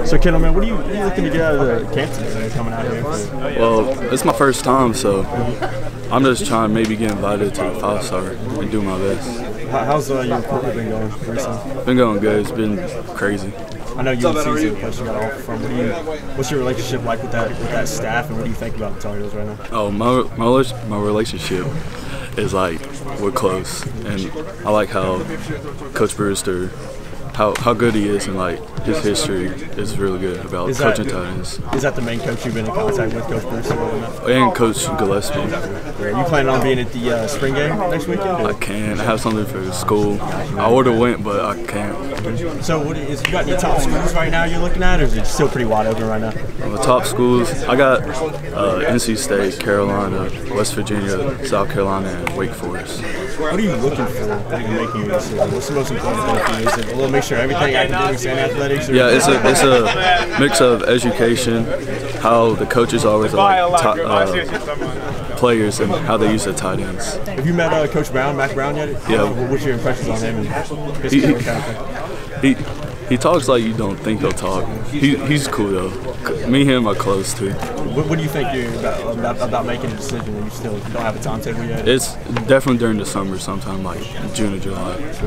So Kendall, man, what are you looking to get out of the camp today coming out here? Well, it's my first time, so I'm just trying to maybe get invited to the 5-star and do my best. How's your recruitment been going recently? Been going good. It's been crazy. I know you're the season place you got off from. What's your relationship like with that staff, and what do you think about the Tar Heels right now? Oh, my relationship is like we're close, and I like how Coach Brewster, how good he is, and like his history is really good about coaching tight ends. Is that the main coach you've been in contact with, Coach Brewster? And Coach Gillespie. Are you planning on being at the spring game next weekend? I can't. I have something for school. I would have went, but I can't. So you got any top schools right now you're looking at, or is it still pretty wide open right now? The top schools, I got NC State, Carolina, West Virginia, South Carolina, and Wake Forest. What are you looking for in making your decision? What's the most important thing for you? Is it a little mixture of everything, academics and athletics? Yeah, it's a mix of education, how the coaches always like players, and how they use the tight ends. Have you met Coach Brown, Mac Brown yet? Yeah. What's your impressions on him and his kind of thing? He talks like you don't think he'll talk. He's cool though. Me and him are close too. What do you think about making a decision when you still don't have a timetable yet? It's definitely during the summer, sometime like June or July.